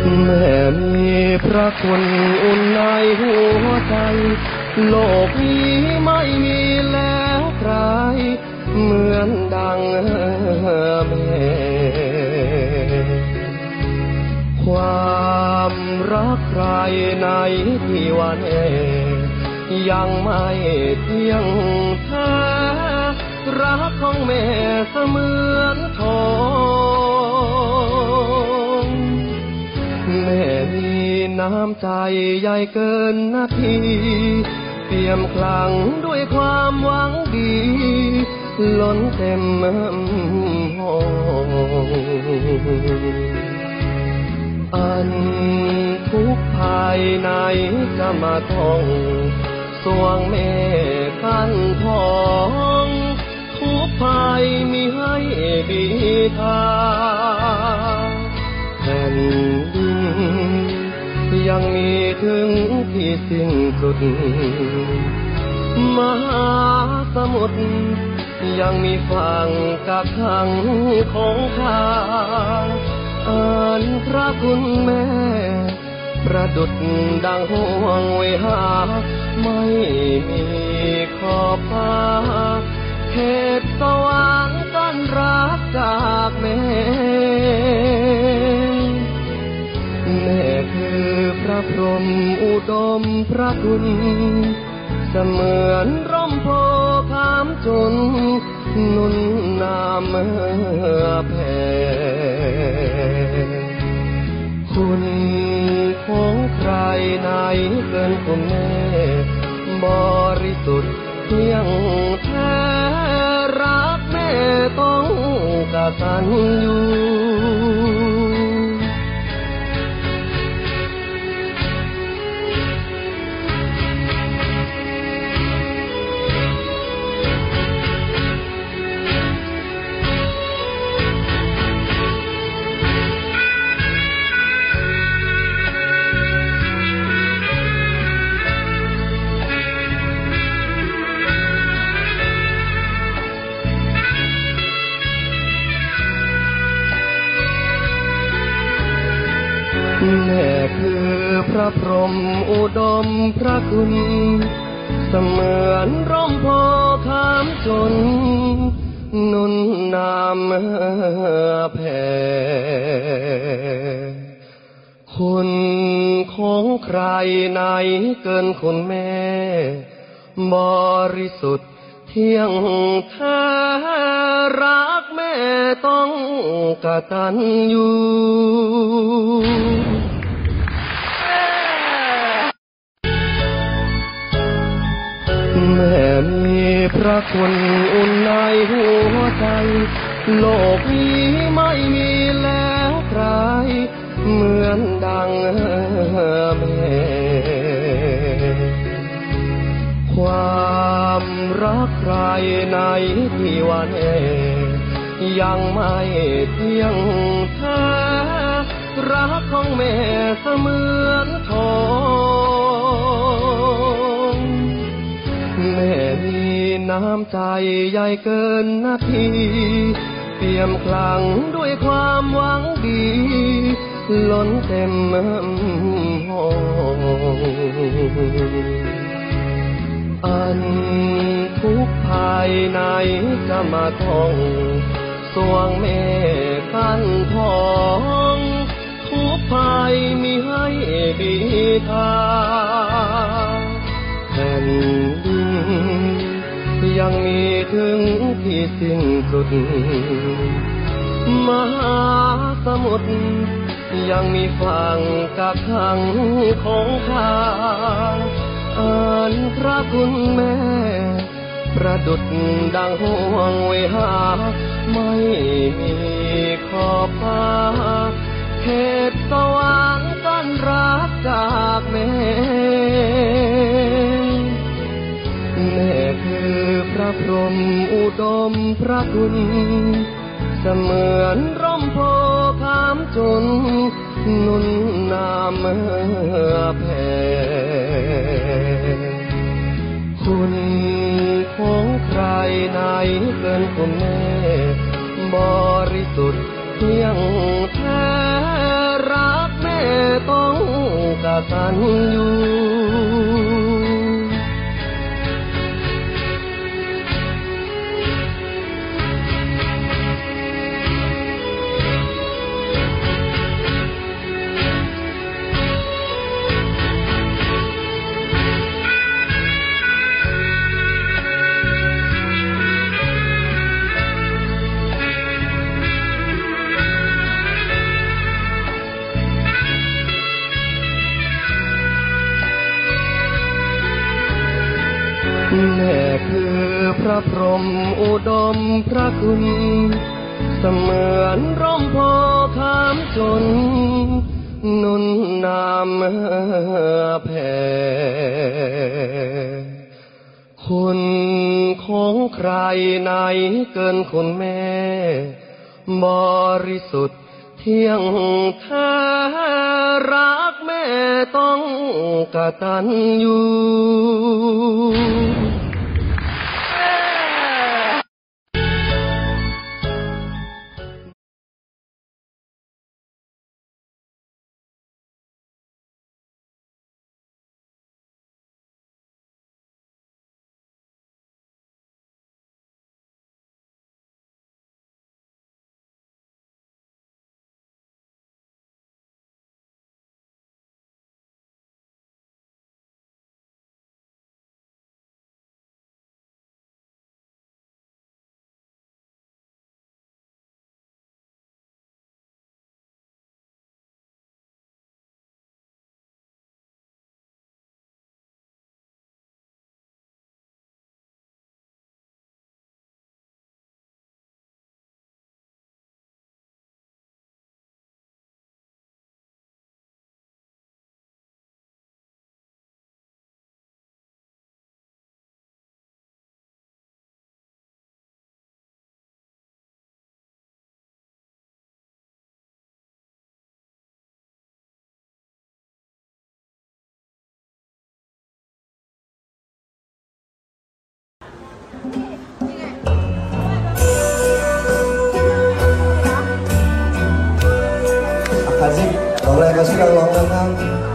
แม่มีพระคุณอุ่นในหัวใจโลกนี้ไม่มีแล้วใครเหมือนดังแม่ความรักใครในที่วันยังไม่เที่ยงแท้รักของแม่เสมือนทองแม่มีน้ำใจใหญ่เกินนาทีเปี่ยมคลั่งด้วยความหวังดีล้นเต็มห้องอันทุกภายในจะมาท่องสวงแม่กันทองทุกภายมีให้บีทาแผ่นดินยังมีถึงที่สิ้นสุดมหาสมุทรยังมีฝั่งกักขังของข้าอันพระคุณแม่ประดุจดังห่วงเวหาไม่มีขอบฟ้าเขตสวรรค์ต้อนรับจากแม่แม่คือพระพรหมอุดมพระคุณเสมือนร่มโพคามจนนุนนามแผ่คุณของใครไหนเกินคุณแม่บริสุทธิ์เพียงแท้รักแม่ต้องกตัญญูแม่คือพระพรหมอุดมพระคุณเสมือนร่มโพคามจนนุนนามแผ่คุณของใครไหนเกินคุณแม่บริสุทธิ์เที่ยงแท้รักแม่ต้องกตัญญูแม่มีพระคุณอุ่นในหัวใจโลกนี้ไม่มีแล้วใครเหมือนดังแม่ความรักใครในที่วันยังไม่เที่ยงแท้รักของแม่เสมือนทองแม่มีน้ำใจใหญ่เกินนาทีเปี่ยมคลั่งด้วยความหวังดีล้นเต็มห้องอันทุกภายในจะมาท่องสวงแม่กันทองทุกภายมีให้บีทาแผ่นดินยังมีถึงที่สิ้นสุดมหาสมุทรยังมีฝั่งกักขังของข้าอันพระคุณแม่ประดุจดังห่วงเวหาไม่มีขอบฟ้าเขตสวรรค์ต้อนรับจากแม่แม่คือพระพรหมอุดมพระคุณเสมือนร่มโพคามจนนุนนามแผ่คุณของใครไหนเกินคุณแม่บริสุทธิ์เพียงแท้รักแม่ตัญญูแม่คือพระพรหมอุดมพระคุณเสมือนร่มโพคามจนนุนนำแผ่คุณของใครไหนเกินคุณแม่บริสุทธิ์เที่ยงแท้รักแม่ต้องกตัญญู Kasih, boleh kasih yang long kan?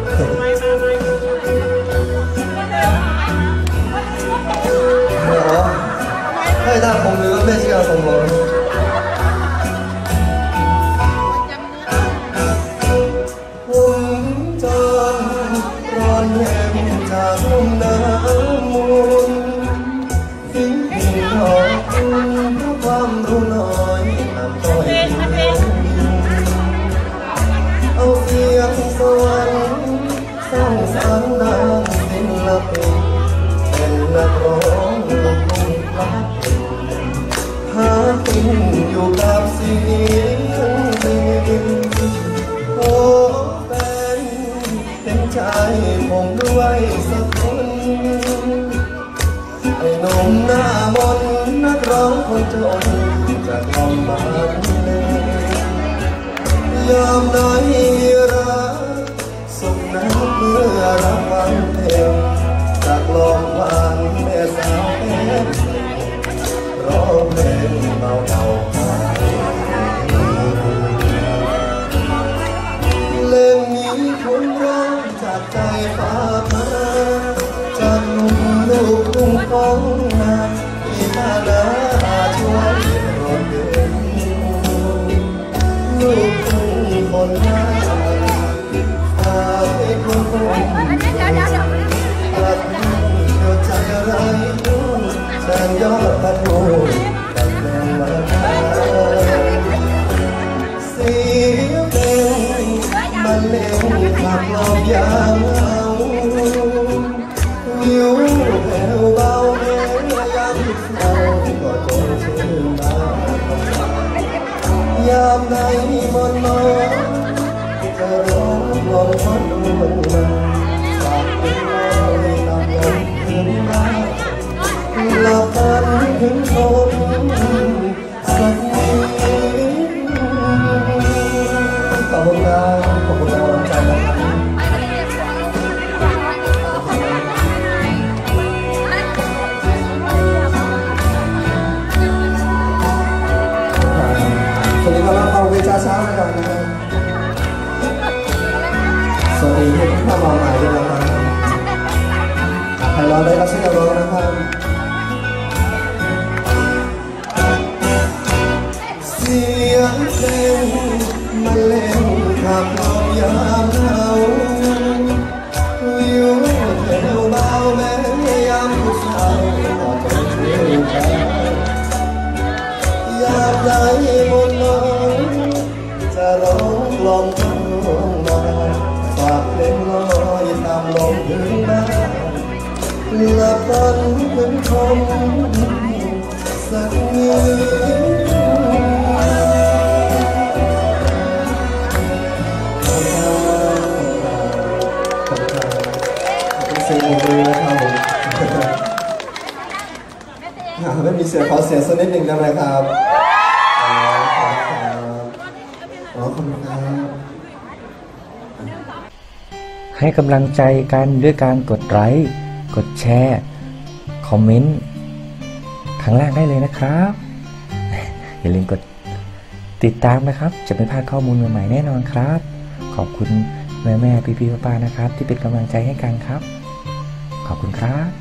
Hay ta cùng người bên kia cùng rồi. Hôm tròn tròn em trả hôm nắng muôn, phím hình họรู้ความรู้น้อยตามต้อยเอาเสียงสวรรค์สร้างสรรค์นางศิลปินเป็นนักร้องลูกทุ่งรักหากินอยู่กับเสียงเพลงโอ้เป็นใจผมด้วยสักคนไอ้หนุ่มหน้ามนต์นักร้องคนจนจะทำมาเลยยามไหนรักสุขนั้นเมื่อรับฟังเพลงจากลมผ่านแม่สาวเพชรร้องเพลงเบาๆเพลงนี้คนร้องจากใจฝากมาจากหนุ่มลูกทุ่งของนาที่มาลาช่วยรถเดินลูกทุ่งคนหน้าฝากให้คนคนตัดเดียวใจอะไรแสงยอดประตูตัดแรงมาเสียงเพลงมันเล่นขับลมยามเอาวิวแผ่วเบาแม้ยามเราก็คงชื่นบานยามใดมนมองจะร้องลองขอดูมันมาฝากเป็นรอยตามลมคืนมาหลับฝันถึงคนสักนิดขอบคุณครับขอบคุณกำลังใจนะครับสวัสดีครับเราเวชาช้านะครับสวัสดีทุกท่านได้รับเสียงร้องนะครับเสียงเพลงมันเล่นขับลมยามหนาววิวแถวเบาแม้ยามผู้สาวก็ต้องช่วยกันยามใดมนต์น้องจะร้องกล่อมเข้ามาฝากเพลงลอยตามลมถึงบ้านหลับฝันเป็นคมสักนิดเสียงผมเลยนะครับไม่มีเสียงขอเสียงสักนิดหนึ่งได้ไหมครับขอบคุณครับให้กำลังใจกันด้วยการกดไลค์กดแชร์คอมเมนต์ข้างล่างได้เลยนะครับอย่าลืมกดติดตามนะครับจะไม่พลาดข้อมูลใหม่ๆแน่นอนครับขอบคุณแม่ๆพี่ๆป้าๆนะครับที่เป็นกำลังใจให้กันครับขอบคุณครับ